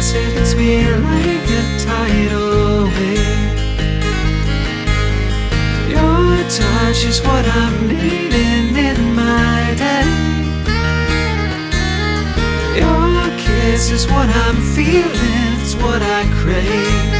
kiss, it hits me like a tidal wave. Your touch is what I'm needing in my day. Your kiss is what I'm feeling, it's what I crave.